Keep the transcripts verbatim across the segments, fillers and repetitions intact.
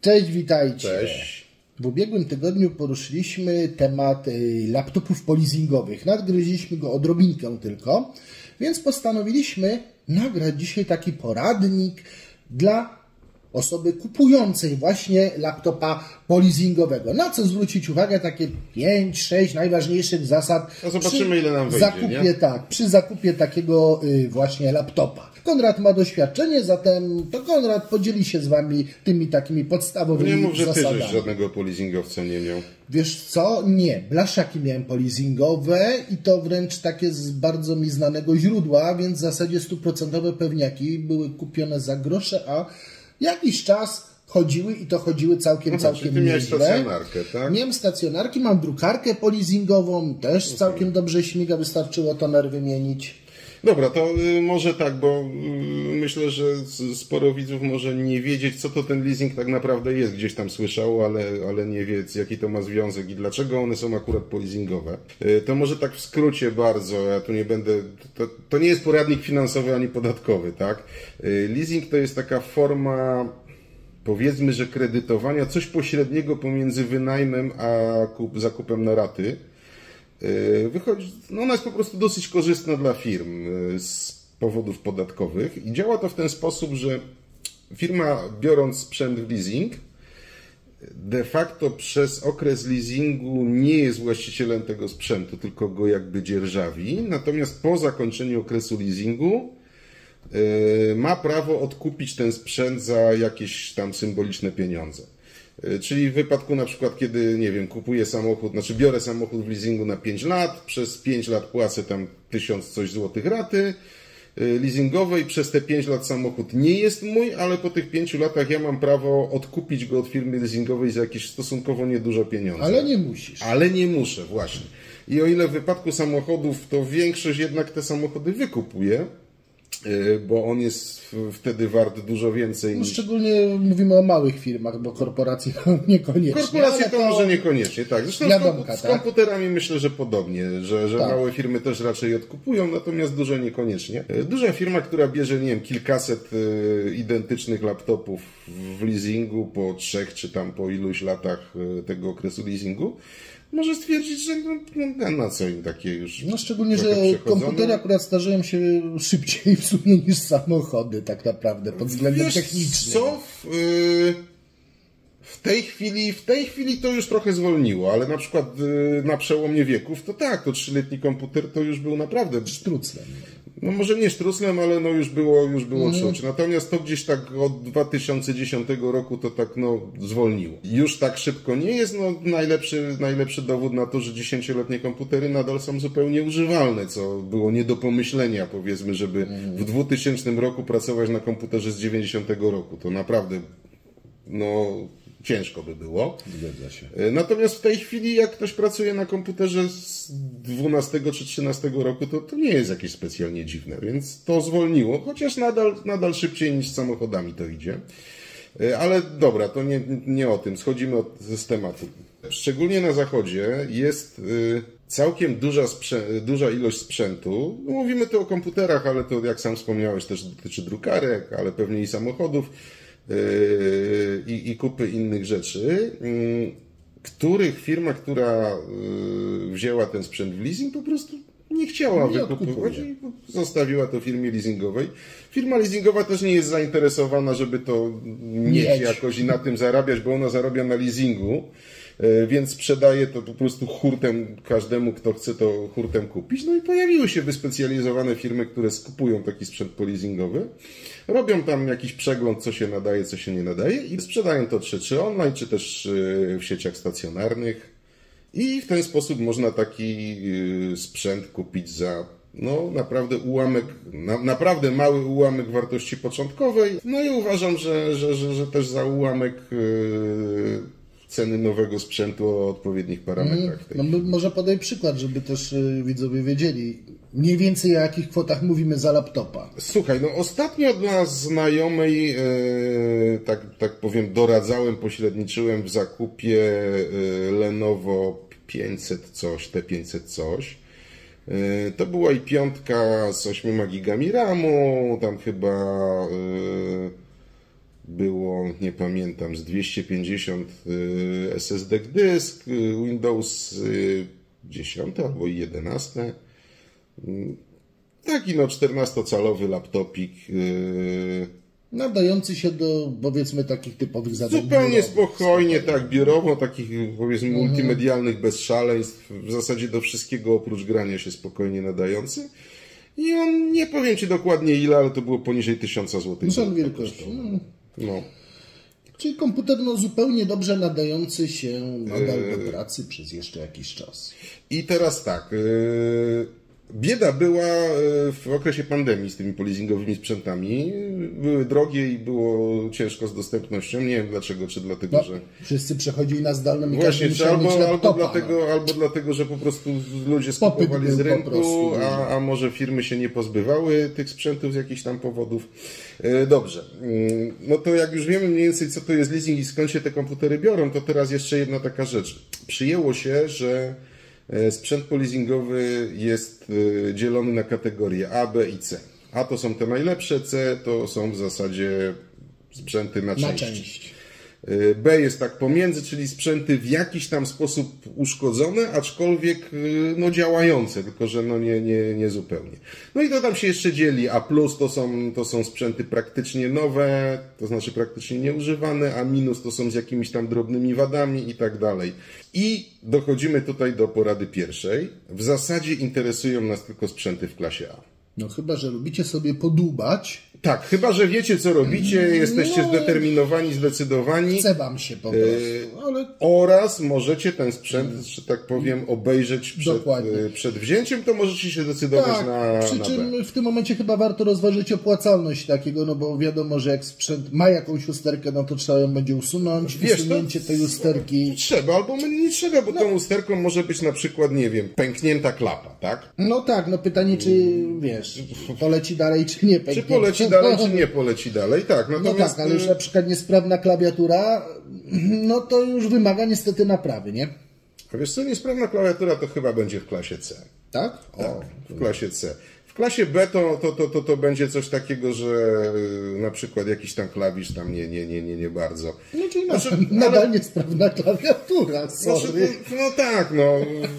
Cześć, witajcie. Cześć. W ubiegłym tygodniu poruszyliśmy temat laptopów polizingowych. Nadgryźliśmy go odrobinkę tylko, więc postanowiliśmy nagrać dzisiaj taki poradnik dla osoby kupującej właśnie laptopa polizingowego. Na co zwrócić uwagę? Takie pięć sześć najważniejszych zasad. No zobaczymy, ile nam wyjdzie, zakupie, nie? Tak, przy zakupie takiego y, właśnie laptopa. Konrad ma doświadczenie, zatem to Konrad podzieli się z Wami tymi takimi podstawowymi Nie mów, że ty zasadami. żeś żadnego polizingowca nie miał. Wiesz co? Nie. Blaszaki miałem polizingowe i to wręcz takie z bardzo mi znanego źródła, więc w zasadzie stuprocentowe pewniaki były kupione za grosze, a jakiś czas chodziły i to chodziły całkiem, Aha, całkiem czyli ty miałeś nieźle. stacjonarkę, tak? Miałem stacjonarki, mam drukarkę polizingową, też okay. Całkiem dobrze śmiga, wystarczyło toner wymienić. Dobra, to y, może tak, bo y, myślę, że sporo widzów może nie wiedzieć, co to ten leasing tak naprawdę jest. Gdzieś tam słyszało, ale, ale nie wie, jaki to ma związek i dlaczego one są akurat polizingowe. Y, to może tak w skrócie bardzo, ja tu nie będę... To, to nie jest poradnik finansowy ani podatkowy, tak? Y, leasing to jest taka forma... powiedzmy, że kredytowania, coś pośredniego pomiędzy wynajmem a kup, zakupem na raty. Wychodzi, no ona jest po prostu dosyć korzystna dla firm z powodów podatkowych i działa to w ten sposób, że firma, biorąc sprzęt w leasing, de facto przez okres leasingu nie jest właścicielem tego sprzętu, tylko go jakby dzierżawi, natomiast po zakończeniu okresu leasingu ma prawo odkupić ten sprzęt za jakieś tam symboliczne pieniądze. Czyli w wypadku na przykład, kiedy, nie wiem, kupuję samochód, znaczy biorę samochód w leasingu na pięć lat, przez pięć lat płacę tam tysiąc coś złotych raty leasingowej, przez te pięć lat samochód nie jest mój, ale po tych pięciu latach ja mam prawo odkupić go od firmy leasingowej za jakieś stosunkowo nieduże pieniądze. Ale nie musisz. Ale nie muszę, właśnie. I o ile w wypadku samochodów to większość jednak te samochody wykupuje, bo on jest wtedy wart dużo więcej. No, niż... Szczególnie mówimy o małych firmach, bo korporacje no, niekoniecznie. Korporacje to, to może niekoniecznie, tak. Zresztą wiadomka, z tak? komputerami myślę, że podobnie, że, że tak. Małe firmy też raczej odkupują, natomiast duże niekoniecznie. Duża firma, która bierze, nie wiem, kilkaset y, identycznych laptopów w leasingu po trzech czy tam po iluś latach y, tego okresu leasingu, może stwierdzić, że no, no, na co im takie już. No szczególnie, że komputery akurat starzeją się szybciej w sumie niż samochody tak naprawdę pod względem Wiesz technicznym. Co? W, yy, w tej chwili, w tej chwili to już trochę zwolniło, ale na przykład yy, na przełomie wieków to tak, to trzyletni komputer to już był naprawdę sztruclem. No może nie sztruclem, ale no już było, już było mm. czuć. Natomiast to gdzieś tak od dwa tysiące dziesiątego roku to tak no zwolniło. Już tak szybko nie jest, no najlepszy, najlepszy dowód na to, że dziesięcioletnie komputery nadal są zupełnie używalne, co było nie do pomyślenia, powiedzmy, żeby mm. w dwutysięcznym roku pracować na komputerze z dziewięćdziesiątego roku. To naprawdę, no... ciężko by było. Zgadza się. Natomiast w tej chwili, jak ktoś pracuje na komputerze z dwunastego czy trzynastego roku, to, to nie jest jakieś specjalnie dziwne, więc to zwolniło, chociaż nadal, nadal szybciej niż z samochodami to idzie. Ale dobra, to nie, nie o tym. Schodzimy od, z tematu. Szczególnie na zachodzie jest całkiem duża, sprzę- duża ilość sprzętu. Mówimy tu o komputerach, ale to, jak sam wspomniałeś, też dotyczy drukarek, ale pewnie i samochodów. I, i kupy innych rzeczy, których firma, która wzięła ten sprzęt w leasing, po prostu nie chciała nie wykupywać i zostawiła to firmie leasingowej. Firma leasingowa też nie jest zainteresowana, żeby to mieć, mieć jakoś i na tym zarabiać, bo ona zarabia na leasingu, więc sprzedaje to po prostu hurtem każdemu, kto chce to hurtem kupić. No i pojawiły się wyspecjalizowane firmy, które skupują taki sprzęt polizingowy, robią tam jakiś przegląd, co się nadaje, co się nie nadaje i sprzedają to czy, czy online, czy też w sieciach stacjonarnych i w ten sposób można taki sprzęt kupić za no naprawdę ułamek, na, naprawdę mały ułamek wartości początkowej. No i uważam, że, że, że, że też za ułamek yy, ceny nowego sprzętu o odpowiednich parametrach. No, może podaj przykład, żeby też widzowie wiedzieli mniej więcej o jakich kwotach mówimy za laptopa. Słuchaj, no ostatnio dla znajomej, e, tak, tak powiem, doradzałem, pośredniczyłem w zakupie e, Lenovo pięćset coś, T pięćset coś. E, to była i piątka z ośmioma gigami ramu, tam chyba... E, było, nie pamiętam, z dwieście pięćdziesiąt S S D dysk, Windows dziesięć albo jedenaście. Taki no czternastocalowy laptopik. Nadający się do, powiedzmy, takich typowych zadań. Zupełnie biurowych. spokojnie, tak, biurowo, takich, powiedzmy, mhm. multimedialnych, bez szaleństw, w zasadzie do wszystkiego oprócz grania się spokojnie nadający. I on, nie powiem Ci dokładnie ile, ale to było poniżej tysiąca złotych. Są wielkości. No. no. Czyli komputer no, zupełnie dobrze nadający się nadal do pracy przez jeszcze jakiś czas. I teraz tak, yy... bieda była w okresie pandemii z tymi polizingowymi sprzętami. Były drogie i było ciężko z dostępnością. Nie wiem dlaczego, czy dlatego, no, że... Wszyscy przechodzili na zdalną i Właśnie, każdy czy musiał mieć albo, laptopa, albo, dlatego, no. albo dlatego, że po prostu ludzie Popyt skupowali był z po rynku, prostu a, a może firmy się nie pozbywały tych sprzętów z jakichś tam powodów. Dobrze. No to jak już wiemy mniej więcej, co to jest leasing i skąd się te komputery biorą, to teraz jeszcze jedna taka rzecz. Przyjęło się, że sprzęt polizingowy jest dzielony na kategorie A, B i C. A to są te najlepsze, C to są w zasadzie sprzęty na część. Na część. B jest tak pomiędzy, czyli sprzęty w jakiś tam sposób uszkodzone, aczkolwiek no, działające, tylko że no, nie, nie, nie zupełnie. No i to tam się jeszcze dzieli. A plus to są, to są sprzęty praktycznie nowe, to znaczy praktycznie nieużywane, a minus to są z jakimiś tam drobnymi wadami i tak dalej. I dochodzimy tutaj do porady pierwszej. W zasadzie interesują nas tylko sprzęty w klasie A. No chyba, że lubicie sobie podłubać. Tak, chyba, że wiecie, co robicie, jesteście no, zdeterminowani, zdecydowani. Chce wam się po prostu. Ale... Oraz możecie ten sprzęt, że tak powiem, obejrzeć przed, przed wzięciem, to możecie się decydować tak, na przy na czym B. w tym momencie chyba warto rozważyć opłacalność takiego, no bo wiadomo, że jak sprzęt ma jakąś usterkę, no to trzeba ją będzie usunąć. Wiesz, usunięcie tej usterki. Trzeba, albo nie trzeba, bo no. tą usterką może być na przykład, nie wiem, pęknięta klapa, tak? No tak, no pytanie, czy wiesz, poleci dalej, czy nie pęknie. Czy poleci dalej, czy nie poleci dalej, tak. Natomiast... No tak, ale już na przykład niesprawna klawiatura, no to już wymaga niestety naprawy, nie? A wiesz co, niesprawna klawiatura to chyba będzie w klasie C. Tak? Tak, o, w klasie C. W klasie B to, to, to, to, to będzie coś takiego, że na przykład jakiś tam klawisz tam nie, nie, nie, nie, nie bardzo. No czyli znaczy, nadal ale... niesprawna klawiatura, sorry. Znaczy, no, no tak, no...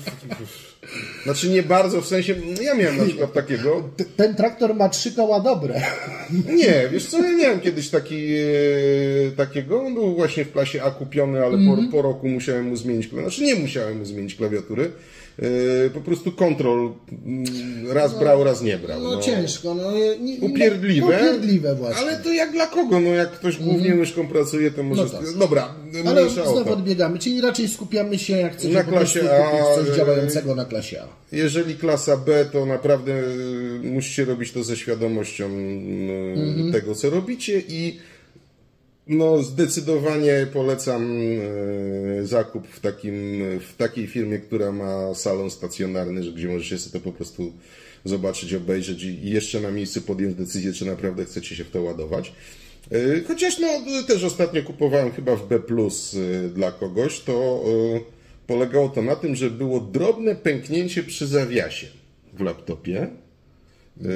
Znaczy nie bardzo, w sensie, ja miałem na przykład takiego... Ten traktor ma trzy koła dobre. Nie, wiesz co, ja miałem kiedyś taki, takiego, on był właśnie w klasie A kupiony, ale mm-hmm. po, po roku musiałem mu zmienić, znaczy nie musiałem mu zmienić klawiatury, po prostu kontrol raz no, brał, raz nie brał. No, no ciężko, no. Nie, upierdliwe, upierdliwe właśnie. Ale to jak dla kogo? No jak ktoś głównie mm. myszką pracuje, to może... No tak. Dobra, ale znowu odbiegamy, czyli raczej skupiamy się, jak chcecie na klasie A, coś działającego na klasie A. Jeżeli klasa B, to naprawdę musicie robić to ze świadomością mm. tego, co robicie i no zdecydowanie polecam e, zakup w, takim, w takiej firmie, która ma salon stacjonarny, że gdzie możecie sobie to po prostu zobaczyć, obejrzeć i jeszcze na miejscu podjąć decyzję, czy naprawdę chcecie się w to ładować. E, chociaż no też ostatnio kupowałem chyba w B plus e, dla kogoś, to e, polegało to na tym, że było drobne pęknięcie przy zawiasie w laptopie. E,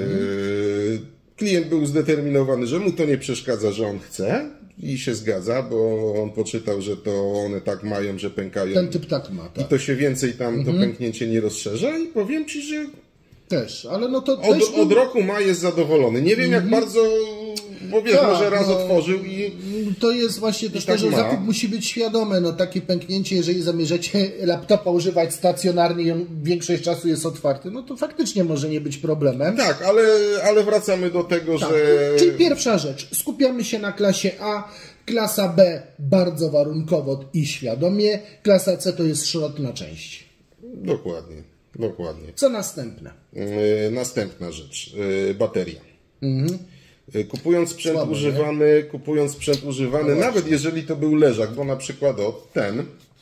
klient był zdeterminowany, że mu to nie przeszkadza, że on chce. I się zgadza, bo on poczytał, że to one tak mają, że pękają. Ten typ tak ma, tak. I to się więcej tam, mhm. to pęknięcie nie rozszerza i powiem Ci, że też, ale no to od, też... od roku ma jest zadowolony. Nie wiem mhm. jak bardzo, bo wiesz, tak, może raz no, otworzył i to jest właśnie też tak to, że ma. zakup musi być świadomy. No takie pęknięcie, jeżeli zamierzacie laptopa używać stacjonarnie i on większość czasu jest otwarty, no to faktycznie może nie być problemem. Tak, ale, ale wracamy do tego, tak. że... Czyli pierwsza rzecz, skupiamy się na klasie A, klasa B bardzo warunkowo i świadomie, klasa C to jest szrot na części. Dokładnie, dokładnie. Co następne? Yy, następna rzecz, yy, bateria. Mhm. Kupując sprzęt Słabo, używany, nie? kupując sprzęt używany, no nawet jeżeli to był leżak, bo na przykład o, ten,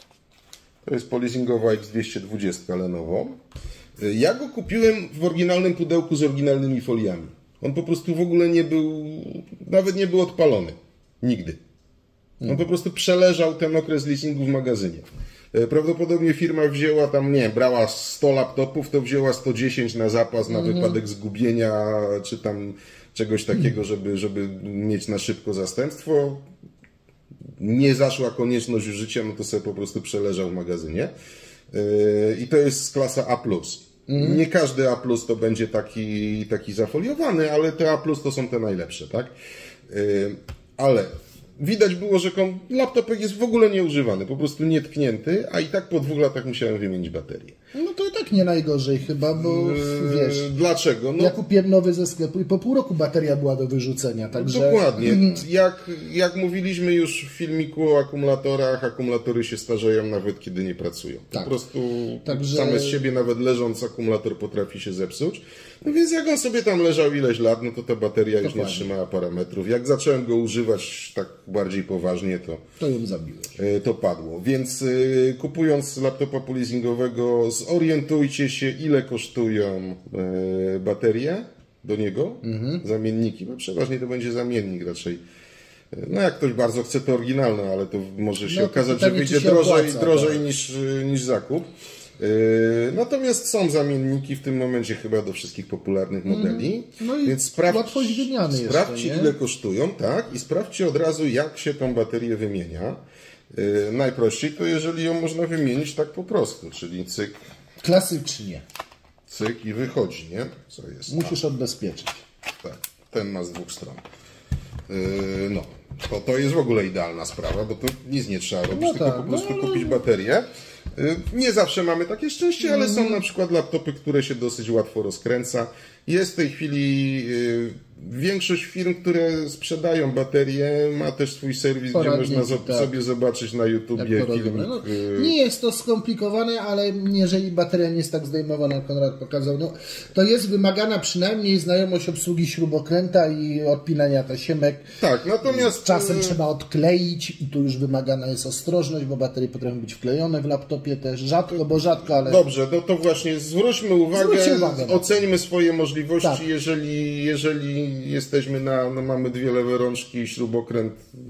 to jest polizingowa X dwieście dwadzieścia Lenovo, ja go kupiłem w oryginalnym pudełku z oryginalnymi foliami. On po prostu w ogóle nie był, nawet nie był odpalony. Nigdy. On po prostu przeleżał ten okres leasingu w magazynie. Prawdopodobnie firma wzięła tam, nie, brała sto laptopów, to wzięła sto dziesięć na zapas, na mm-hmm. wypadek zgubienia, czy tam czegoś takiego, żeby, żeby mieć na szybko zastępstwo. Nie zaszła konieczność użycia, no to sobie po prostu przeleżał w magazynie. I to jest klasa A plus. Mm. Nie każdy A plus to będzie taki, taki zafoliowany, ale te A plus to są te najlepsze, tak? Ale widać było, że laptopek jest w ogóle nieużywany, po prostu nietknięty, a i tak po dwóch latach musiałem wymienić baterię. No to i tak nie najgorzej chyba, bo wiesz... Dlaczego? No, ja kupiłem nowy ze sklepu i po pół roku bateria była do wyrzucenia, także... Dokładnie. Jak, jak mówiliśmy już w filmiku o akumulatorach, akumulatory się starzeją nawet kiedy nie pracują. Po tak. prostu także... same z siebie nawet leżąc akumulator potrafi się zepsuć. No więc jak on sobie tam leżał ileś lat, no to ta bateria już nie trzymała parametrów. Jak zacząłem go używać tak bardziej poważnie, to... To ją zabiłeś. To padło. Więc y, kupując laptopa poleasingowego, zorientujcie się, ile kosztują y, baterie do niego, mhm. zamienniki, bo przeważnie to będzie zamiennik raczej. No jak ktoś bardzo chce, to oryginalne, ale to może się no, okazać, że wyjdzie drożej, opłaca, drożej tak. niż, niż zakup. Natomiast są zamienniki w tym momencie chyba do wszystkich popularnych modeli, no i więc sprawdź, łatwość wymiany sprawdźcie jeszcze, ile kosztują, tak, i sprawdźcie od razu jak się tą baterię wymienia. Najprościej to jeżeli ją można wymienić tak po prostu, czyli cyk. Klasycznie. Cyk i wychodzi, nie? Co jest? Musisz A. odbezpieczyć. Tak, ten ma z dwóch stron. No, to, to jest w ogóle idealna sprawa, bo to nic nie trzeba robić, no tylko tak, po prostu no, kupić baterię. Nie zawsze mamy takie szczęście, ale są na przykład laptopy, które się dosyć łatwo rozkręca. Jest w tej chwili większość firm, które sprzedają baterie, ma też swój serwis, Poradniki, gdzie można tak. sobie zobaczyć na YouTubie film. No, nie jest to skomplikowane, ale jeżeli bateria nie jest tak zdejmowana, Konrad pokazał, no, to jest wymagana przynajmniej znajomość obsługi śrubokręta i odpinania tasiemek. Tak, natomiast... Czasem trzeba odkleić i tu już wymagana jest ostrożność, bo baterie potrafią być wklejone w laptopie też. Rzadko, bo rzadko, ale... Dobrze, no to właśnie zwróćmy uwagę, uwagę oceńmy swoje możliwości, tak. jeżeli, jeżeli jesteśmy na, no mamy dwie lewe rączki, śrubokręt,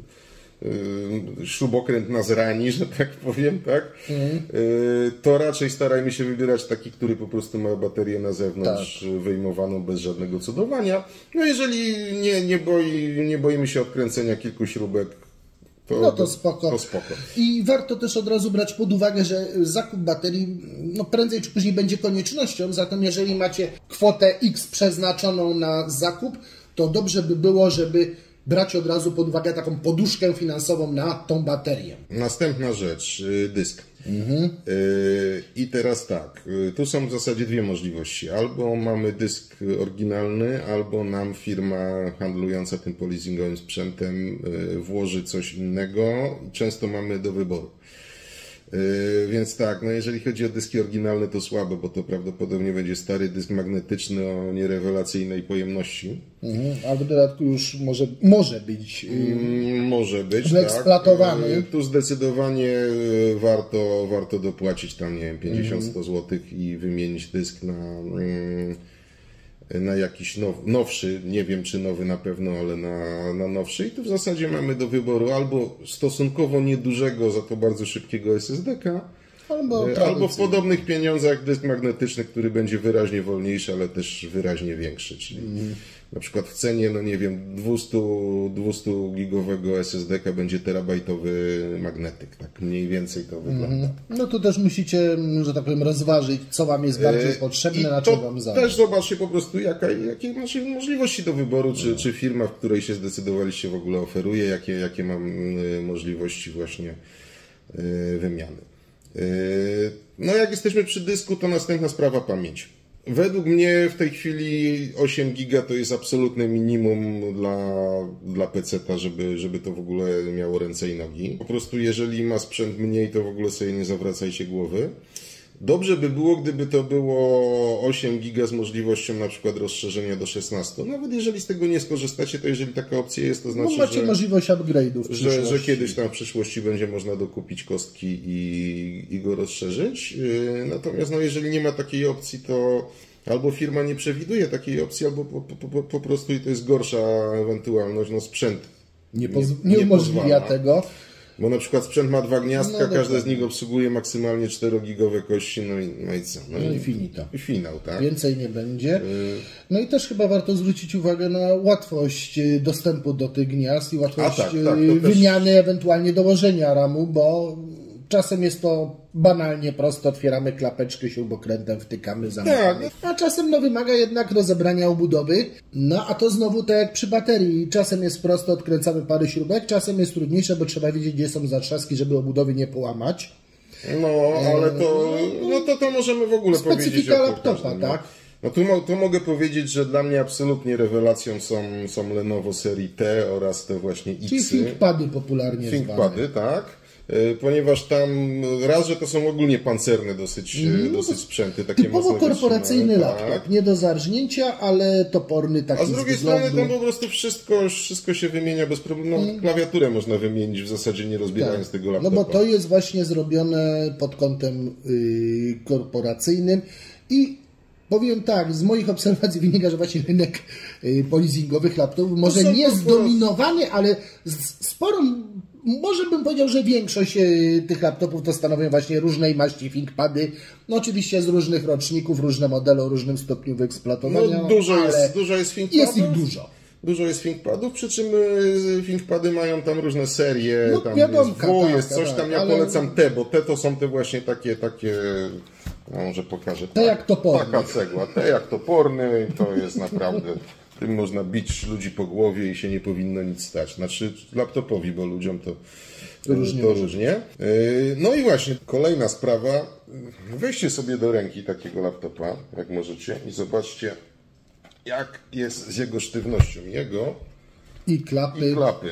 yy, śrubokręt nas rani, że tak powiem, tak? Mm. Yy, to raczej starajmy się wybierać taki, który po prostu ma baterię na zewnątrz tak. wyjmowaną bez żadnego cudowania. No jeżeli nie, nie, boi, nie boimy się odkręcenia kilku śrubek, To, no to spoko. to spoko. I warto też od razu brać pod uwagę, że zakup baterii no prędzej czy później będzie koniecznością, zatem jeżeli macie kwotę X przeznaczoną na zakup, to dobrze by było, żeby brać od razu pod uwagę taką poduszkę finansową na tą baterię. Następna rzecz, dysk. Mhm. I teraz tak, tu są w zasadzie dwie możliwości. Albo mamy dysk oryginalny, albo nam firma handlująca tym poleasingowym sprzętem włoży coś innego. Często mamy do wyboru. Więc tak, no jeżeli chodzi o dyski oryginalne, to słabe, bo to prawdopodobnie będzie stary dysk magnetyczny o nierewelacyjnej pojemności. Mhm, a w dodatku już może, może być yy, może być, wyeksploatowany. Tak. Tu zdecydowanie warto, warto dopłacić tam, nie wiem, pięćdziesiąt do stu złotych i wymienić dysk na, na jakiś now, nowszy, nie wiem czy nowy na pewno, ale na, na nowszy. I tu w zasadzie mamy do wyboru albo stosunkowo niedużego, za to bardzo szybkiego S S D ka, albo, albo w podobnych pieniądzach dysk magnetyczny, który będzie wyraźnie wolniejszy, ale też wyraźnie większy. Czyli mm. na przykład w cenie, no nie wiem, dwieście gigowego S S D ka będzie terabajtowy magnetyk. Tak mniej więcej to wygląda. Mm. No to też musicie, że tak powiem, rozważyć, co Wam jest bardziej potrzebne, I na czym Wam zależy. Też zobaczcie po prostu, jaka, jakie macie możliwości do wyboru, czy, no. czy firma, w której się zdecydowaliście, w ogóle oferuje, jakie, jakie mam możliwości właśnie wymiany. No jak jesteśmy przy dysku, to następna sprawa pamięć. Według mnie w tej chwili osiem giga to jest absolutne minimum dla, dla peceta, żeby, żeby to w ogóle miało ręce i nogi. Po prostu jeżeli ma sprzęt mniej, to w ogóle sobie nie zawracajcie głowy. Dobrze by było, gdyby to było osiem giga z możliwością na przykład rozszerzenia do szesnastu. Nawet jeżeli z tego nie skorzystacie, to jeżeli taka opcja jest, to znaczy, no macie że, możliwość upgrade'ów w że, że kiedyś tam w przyszłości będzie można dokupić kostki i, i go rozszerzyć. Natomiast no, jeżeli nie ma takiej opcji, to albo firma nie przewiduje takiej opcji, albo po, po, po, po prostu i to jest gorsza ewentualność, no sprzęt nie, poz- nie, nie umożliwia tego. Bo na przykład sprzęt ma dwa gniazdka, no, każde z nich obsługuje maksymalnie czterogigowe kości, no i, no i co? No, no i finito. I finał, tak? Więcej nie będzie. No i też chyba warto zwrócić uwagę na łatwość dostępu do tych gniazd i łatwość tak, tak, wymiany, też... ewentualnie dołożenia ramu, bo czasem jest to banalnie prosto, otwieramy klapeczkę, śrubokrętem wtykamy, zamykamy. Tak. A czasem no, wymaga jednak rozebrania obudowy. No a to znowu tak jak przy baterii. Czasem jest prosto, odkręcamy parę śrubek, czasem jest trudniejsze, bo trzeba wiedzieć, gdzie są zatrzaski, żeby obudowy nie połamać. No, ale to, no to, to możemy w ogóle powiedzieć. Specyfika laptopa, no. tak? No tu, tu mogę powiedzieć, że dla mnie absolutnie rewelacją są, są Lenovo serii T oraz te właśnie X. Czyli ThinkPady popularnie ThinkPady, tak. Ponieważ tam raz, że to są ogólnie pancerne dosyć, mm, dosyć sprzęty, takie typowo mocno korporacyjny wytrzymane, laptop, tak. nie do zarżnięcia, ale toporny taki. A z drugiej strony tam po prostu wszystko, wszystko się wymienia bez problemu. No, mm. Klawiaturę można wymienić w zasadzie nie rozbierając tak. tego laptopa. No bo to jest właśnie zrobione pod kątem yy, korporacyjnym i powiem tak, z moich obserwacji wynika, że właśnie rynek yy, polizingowych laptopów może nie zdominowany, ale z sporą, może bym powiedział, że większość yy, tych laptopów to stanowią właśnie różnej maści ThinkPady. No oczywiście z różnych roczników, różne modele o różnym stopniu wyeksploatowania. No dużo jest, dużo jest ThinkPadów. Jest ich dużo. Dużo jest ThinkPadów, przy czym ThinkPady mają tam różne serie, no, tam wiadomka, jest W, tak, jest coś tak, tam, ja ale... polecam te, bo te to są te właśnie takie, takie, no może pokażę. Te tak, jak toporny. Taka cegła, te jak toporny, to jest naprawdę, tym można bić ludzi po głowie i się nie powinno nic stać. Znaczy laptopowi, bo ludziom to różnie. To różnie. No i właśnie, kolejna sprawa, weźcie sobie do ręki takiego laptopa, jak możecie i zobaczcie, jak jest z jego sztywnością. Jego i klapy. I klapy.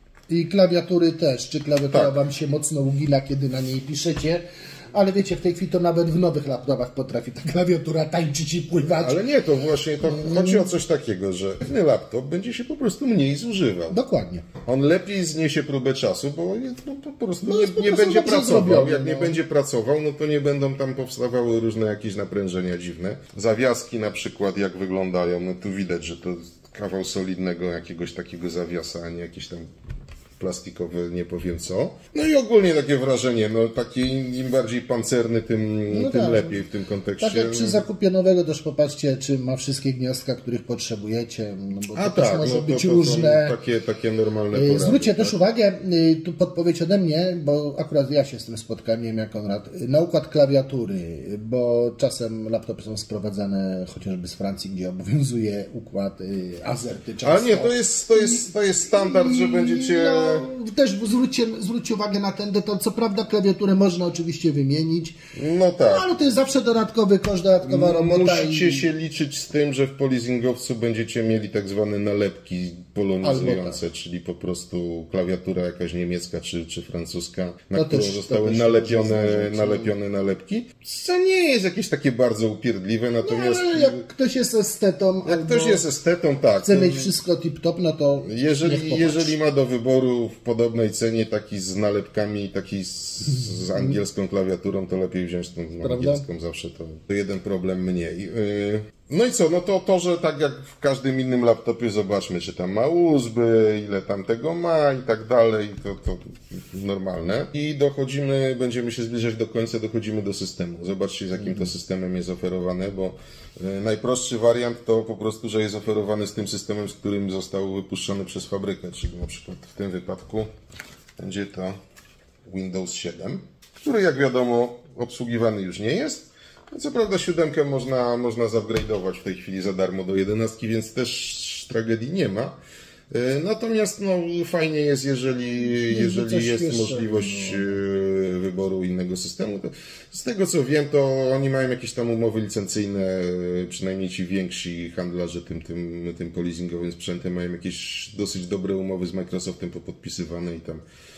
I klawiatury też. Czy klawiatura tak. Wam się mocno ugina, kiedy na niej piszecie? Ale wiecie, w tej chwili to nawet w nowych laptopach potrafi ta klawiatura tańczyć i pływać. Ale nie, to właśnie to chodzi o coś takiego, że ten laptop będzie się po prostu mniej zużywał. Dokładnie. On lepiej zniesie próbę czasu, bo no, po prostu no nie, po nie prostu będzie pracował. zrobione, Jak no. nie będzie pracował, no to nie będą tam powstawały różne jakieś naprężenia dziwne. Zawiaski na przykład, jak wyglądają, no tu widać, że to kawał solidnego jakiegoś takiego zawiasa, a nie jakieś tam plastikowy, nie powiem co. No i ogólnie takie wrażenie, no taki im bardziej pancerny, tym, no tym tak. lepiej w tym kontekście. Tak jak przy zakupie nowego też popatrzcie, czy ma wszystkie gniazdka, których potrzebujecie, no bo to A też tak, może no być to, to różne. Takie, takie normalne porady. Zwróćcie tak? też uwagę, tu podpowiedź ode mnie, bo akurat ja się z tym spotkałem, nie wiem jak Konrad, na układ klawiatury, bo czasem laptopy są sprowadzane chociażby z Francji, gdzie obowiązuje układ Azerty często. Ale nie, to jest, to jest, to jest standard, że będziecie... No, też zwróćcie, zwróćcie uwagę na ten detal. Co prawda klawiaturę można oczywiście wymienić, no tak. ale to jest zawsze dodatkowy koszt, dodatkowa robota. Musicie i... się liczyć z tym, że w polizingowcu będziecie mieli tak zwane nalepki polonizujące, tak. Czyli po prostu klawiatura jakaś niemiecka czy, czy francuska, na to którą też, zostały też nalepione, zdarzyć, nalepione nalepki. Co nie jest jakieś takie bardzo upierdliwe, natomiast... No, ale jak ktoś jest estetą... Jak ktoś jest estetą, tak. Chce to... mieć wszystko tip-top, no to jeżeli, jeżeli ma do wyboru w podobnej cenie taki z nalepkami, taki z, z angielską klawiaturą, to lepiej wziąć tą Prawda? angielską zawsze. To, to jeden problem mniej. Yy, no i co? No to to, że tak jak w każdym innym laptopie zobaczmy, czy tam ma U S B, ile tam tego ma i tak dalej, to, to normalne. I dochodzimy, będziemy się zbliżać do końca, dochodzimy do systemu. Zobaczcie, z jakim to systemem jest oferowane, bo yy, najprostszy wariant to po prostu, że jest oferowany z tym systemem, z którym został wypuszczony przez fabrykę, czyli na przykład w tym wypadku będzie to Windows siedem, który jak wiadomo obsługiwany już nie jest. Co prawda siódemkę można, można zupgrade'ować w tej chwili za darmo do jedenastki, więc też tragedii nie ma. Natomiast no, fajnie jest, jeżeli, jeżeli jest możliwość no. wyboru innego systemu. Z tego co wiem, to oni mają jakieś tam umowy licencyjne, przynajmniej ci więksi handlarze tym, tym, tym polizingowym sprzętem mają jakieś dosyć dobre umowy z Microsoftem popodpisywane i tam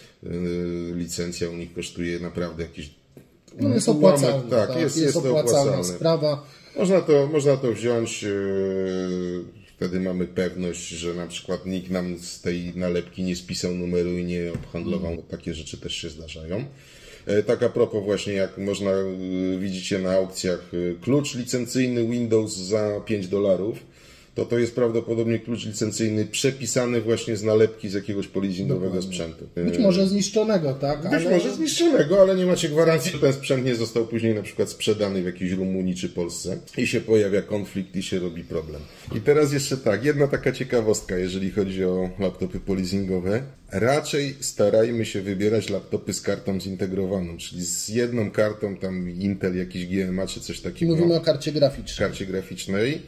licencja u nich kosztuje naprawdę jakieś... No jest opłacalne, tak, tak, jest, jest, jest opłacalna opłacalne. sprawa. Można to, można to wziąć, yy, wtedy mamy pewność, że na przykład nikt nam z tej nalepki nie spisał numeru i nie obhandlował, mm. takie rzeczy też się zdarzają. Yy, tak a propos właśnie, jak można, yy, widzicie na aukcjach, yy, klucz licencyjny Windows za pięć dolarów. to to jest prawdopodobnie klucz licencyjny przepisany właśnie z nalepki z jakiegoś polizingowego sprzętu. Być może zniszczonego, tak? Być ale... może zniszczonego, ale nie macie gwarancji, że ten sprzęt nie został później na przykład sprzedany w jakiejś Rumunii czy Polsce i się pojawia konflikt i się robi problem. I teraz jeszcze tak, jedna taka ciekawostka, jeżeli chodzi o laptopy polizingowe. Raczej starajmy się wybierać laptopy z kartą zintegrowaną, czyli z jedną kartą, tam Intel, jakiś G M A czy coś takiego. Mówimy o karcie graficznej. Karcie graficznej.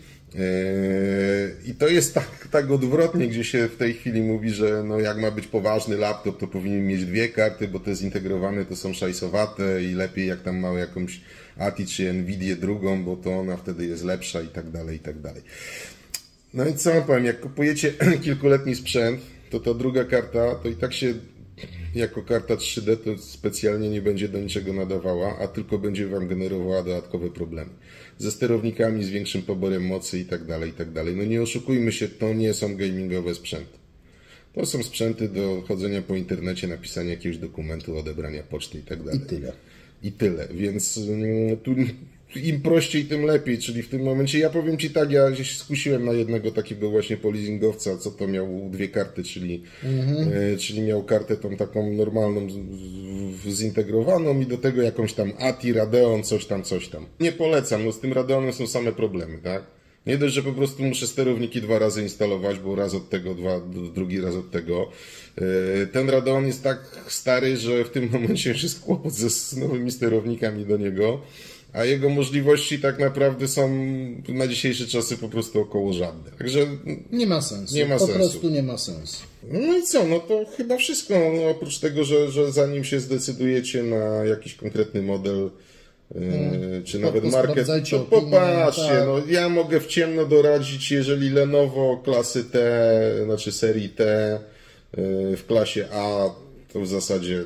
I to jest tak, tak odwrotnie, gdzie się w tej chwili mówi, że no jak ma być poważny laptop, to powinien mieć dwie karty, bo te zintegrowane to są szajsowate i lepiej jak tam ma jakąś A T I czy Nvidię drugą, bo to ona wtedy jest lepsza i tak dalej, i tak dalej. No i co wam powiem, jak kupujecie kilkuletni sprzęt, to ta druga karta to i tak się jako karta trzy D to specjalnie nie będzie do niczego nadawała, a tylko będzie wam generowała dodatkowe problemy. Ze sterownikami, z większym poborem mocy i tak dalej, i tak dalej. No nie oszukujmy się, to nie są gamingowe sprzęty. To są sprzęty do chodzenia po internecie, napisania jakiegoś dokumentu, odebrania poczty i tak dalej. I tyle. I tyle, więc tu im prościej, tym lepiej, czyli w tym momencie, ja powiem Ci tak, ja się skusiłem na jednego takiego właśnie polizingowca, co to miał dwie karty, czyli, mhm. e, czyli miał kartę tą taką normalną, z, z, zintegrowaną i do tego jakąś tam A T I, Radeon, coś tam, coś tam. Nie polecam, no z tym Radeonem są same problemy, tak? Nie dość, że po prostu muszę sterowniki dwa razy instalować, bo raz od tego, dwa, drugi raz od tego. Ten Radeon jest tak stary, że w tym momencie już jest kłopot ze nowymi sterownikami do niego, a jego możliwości tak naprawdę są na dzisiejsze czasy po prostu około żadne. Także nie ma sensu. Nie ma po sensu. prostu nie ma sensu. No i co? No to chyba wszystko. No, oprócz tego, że, że zanim się zdecydujecie na jakiś konkretny model, Hmm. czy nawet markę, to popatrzcie, tak. No ja mogę w ciemno doradzić, jeżeli Lenovo klasy T, znaczy serii T w klasie A, to w zasadzie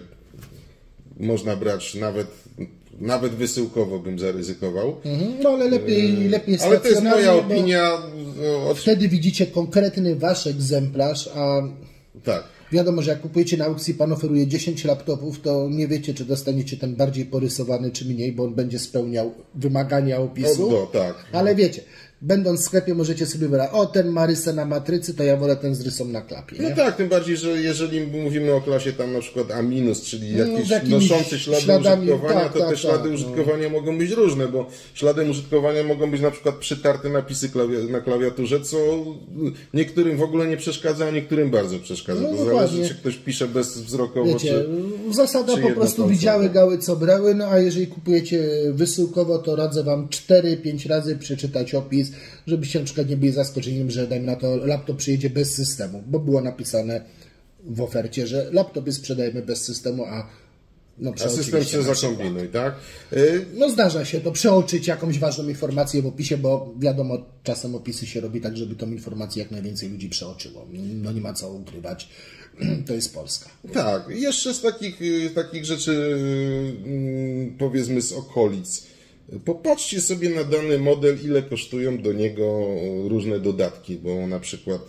można brać nawet nawet wysyłkowo bym zaryzykował. Mhm. No ale lepiej, lepiej ale to jest moja opinia. Od... Wtedy widzicie konkretny wasz egzemplarz, a tak. Wiadomo, że jak kupujecie na aukcji, pan oferuje dziesięć laptopów, to nie wiecie, czy dostaniecie ten bardziej porysowany, czy mniej, bo on będzie spełniał wymagania opisu. No, no, tak. Ale wiecie, będąc w sklepie możecie sobie wybrać, o ten ma rysę na matrycy, to ja wolę ten z rysą na klapie. Nie? No tak, tym bardziej, że jeżeli mówimy o klasie tam na przykład A minus, czyli jakieś no, noszące ślady śladami, użytkowania, tak, to tak, te ślady tak, użytkowania no. mogą być różne, bo śladem użytkowania mogą być na przykład przytarte napisy klawi- na klawiaturze, co niektórym w ogóle nie przeszkadza, a niektórym bardzo przeszkadza. No, to zależy, czy ktoś pisze bezwzrokowo, Wiecie, czy zasada czy po prostu widziały gały co brały, no a jeżeli kupujecie wysyłkowo, to radzę Wam cztery pięć razy przeczytać opis, żebyście na przykład nie byli zaskoczeniem, że dajmy na to laptop przyjedzie bez systemu, bo było napisane w ofercie, że laptopy sprzedajemy bez systemu, a no a system się zakombinuj, tak? No zdarza się to przeoczyć jakąś ważną informację w opisie, bo wiadomo, czasem opisy się robi tak, żeby tą informację jak najwięcej ludzi przeoczyło. No nie ma co ukrywać. To jest Polska. Tak. Jeszcze z takich, takich rzeczy, powiedzmy z okolic. Popatrzcie sobie na dany model, ile kosztują do niego różne dodatki, bo na przykład,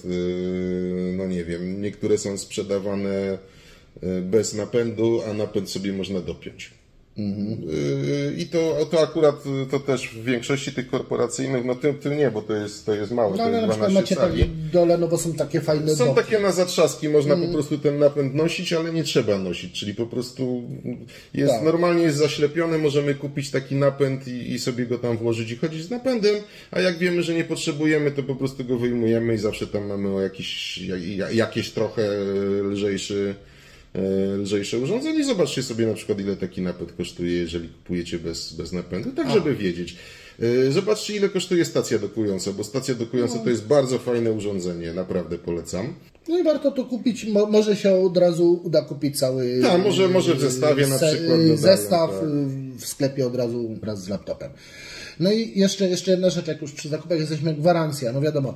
no nie wiem, niektóre są sprzedawane bez napędu, a napęd sobie można dopiąć. Mhm. I to, to akurat to też w większości tych korporacyjnych, no tym, tym nie, bo to jest, to jest mało. No ale to na przykład macie takie do Lenovo są takie fajne Są dopy. takie na zatrzaski, można mm. po prostu ten napęd nosić, ale nie trzeba nosić, czyli po prostu jest tak. Normalnie jest zaślepione, możemy kupić taki napęd i, i sobie go tam włożyć i chodzić z napędem, a jak wiemy, że nie potrzebujemy, to po prostu go wyjmujemy i zawsze tam mamy o jakiś, jakieś trochę lżejszy lżejsze urządzenie. Zobaczcie sobie na przykład, ile taki napęd kosztuje, jeżeli kupujecie bez, bez napędu, tak A. żeby wiedzieć. Zobaczcie, ile kosztuje stacja dokująca, bo stacja dokująca no. to jest bardzo fajne urządzenie, naprawdę polecam. No i warto to kupić, Mo, może się od razu uda kupić cały tak, może, może w zestawie na se, przykład. Zestaw tak. w sklepie od razu wraz z laptopem. No i jeszcze, jeszcze jedna rzecz, jak już przy zakupach jesteśmy, gwarancja, no wiadomo.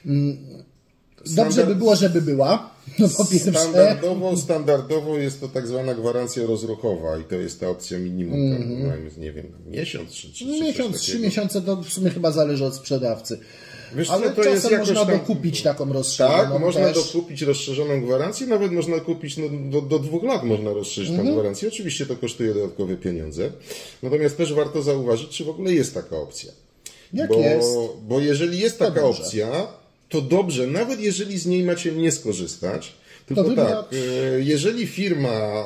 Dobrze Standard... by było, żeby była. No po pierwsze. Standardowo, standardowo jest to tak zwana gwarancja rozruchowa i to jest ta opcja minimum, mm-hmm. tam, nie wiem, miesiąc czy, czy, czy miesiąc, trzy miesiące to w sumie chyba zależy od sprzedawcy. Wiesz, ale co, to czasem jest jakoś można tam... dokupić taką rozszerzoną. Tak, można też. dokupić rozszerzoną gwarancję, nawet można kupić, no, do, do dwóch lat można rozszerzyć mm-hmm. tę gwarancję. Oczywiście to kosztuje dodatkowe pieniądze. Natomiast też warto zauważyć, czy w ogóle jest taka opcja. Jak bo, jest? Bo jeżeli jest taka dobrze. opcja, to dobrze, nawet jeżeli z niej macie nie skorzystać, tylko To tak, wybrać- e, jeżeli firma e,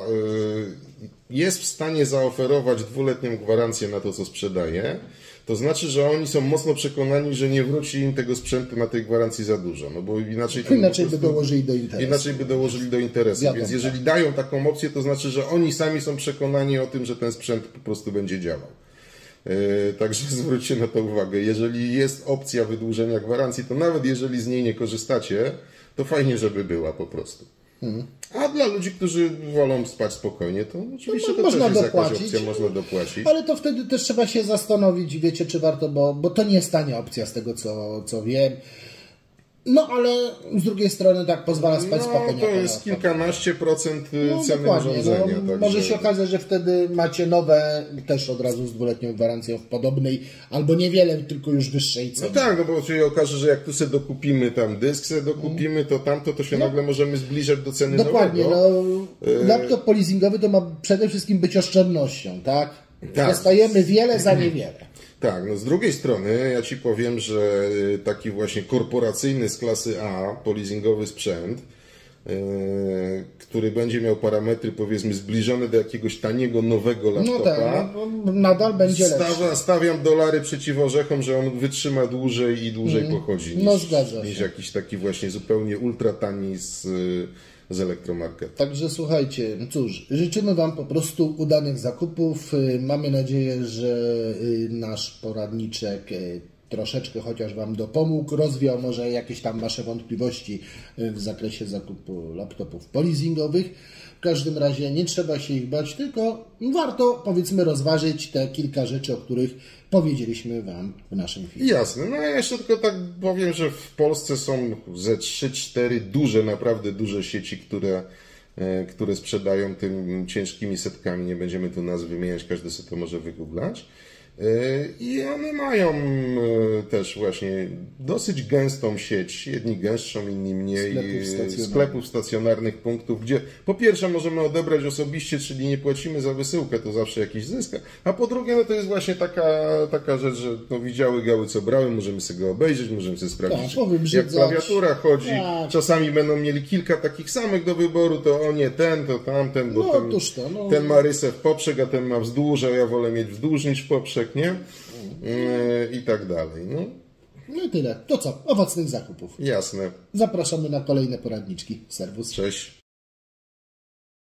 jest w stanie zaoferować dwuletnią gwarancję na to, co sprzedaje, to znaczy, że oni są mocno przekonani, że nie wróci im tego sprzętu na tej gwarancji za dużo, no bo inaczej... to Inaczej po by prostu- dołożyli do interesu. Inaczej by dołożyli do interesu, Wiadomo, więc tak. jeżeli dają taką opcję, to znaczy, że oni sami są przekonani o tym, że ten sprzęt po prostu będzie działał. Yy, Także zwróćcie na to uwagę. Jeżeli jest opcja wydłużenia gwarancji, to nawet jeżeli z niej nie korzystacie, to fajnie, żeby była po prostu. Hmm. A dla ludzi, którzy wolą spać spokojnie, to oczywiście No, to można też jest jakaś dopłacić. opcja, można dopłacić. Ale to wtedy też trzeba się zastanowić, wiecie, czy warto, bo, bo to nie jest tania opcja z tego, co, co wiem. No ale z drugiej strony tak pozwala spać No, spokojnie. to jak jest ona- kilkanaście procent No, ceny dokładnie, urządzenia. no, także- może się okazać, że wtedy macie nowe, też od razu z dwuletnią gwarancją w podobnej, albo niewiele, tylko już wyższej No cenie. tak, no bo się okaże, że jak tu sobie dokupimy tam dysk, sobie dokupimy to tamto, to się nagle możemy zbliżać do ceny Dokładnie, nowego. no, laptop polizingowy to ma przede wszystkim być oszczędnością, tak? Tak. Dostajemy wiele za niewiele. Tak, no z drugiej strony ja Ci powiem, że taki właśnie korporacyjny z klasy A, polizingowy sprzęt, yy, który będzie miał parametry powiedzmy zbliżone do jakiegoś taniego, nowego No laptopa, tak, no, nadal będzie lepszy. Stawia, stawiam dolary przeciw orzechom, że on wytrzyma dłużej i dłużej pochodzi niż, No, zgadza niż się. jakiś taki właśnie zupełnie ultra tani z, z elektromarketu. Także słuchajcie, cóż, życzymy Wam po prostu udanych zakupów. Y, Mamy nadzieję, że y, nasz poradniczek y, troszeczkę chociaż Wam dopomógł, rozwiał może jakieś tam Wasze wątpliwości y, w zakresie zakupu laptopów polizingowych. W każdym razie nie trzeba się ich bać, tylko warto powiedzmy rozważyć te kilka rzeczy, o których powiedzieliśmy Wam w naszym filmie. Jasne, no ja jeszcze tylko tak powiem, że w Polsce są ze trzy cztery duże, naprawdę duże sieci, które, e, które sprzedają tym ciężkimi setkami. Nie będziemy tu nazw wymieniać, każdy sobie to może wygooglać. E, I one mają e, też właśnie dosyć gęstą sieć, jedni gęstszą, inni mniej, Sklepów e, stacjonarnych. sklepów stacjonarnych, punktów, gdzie po pierwsze możemy odebrać osobiście, czyli nie płacimy za wysyłkę, to zawsze jakiś zysk, a po drugie no to jest właśnie taka, taka rzecz, że no, widziały gały co brały, możemy sobie go obejrzeć, możemy sobie sprawdzić, Tak, jak powybrzydzać. klawiatura chodzi, Tak. czasami będą mieli kilka takich samych do wyboru, to o nie ten, to tamten, bo No, ten, otóż to, no. ten ma rysę w poprzek, a ten ma wzdłuż, a ja wolę mieć wzdłuż niż w poprzek, nie? Yy, I tak dalej, no No i tyle. To co? Owocnych zakupów. jasne, Zapraszamy na kolejne poradniczki. Serwus. cześć.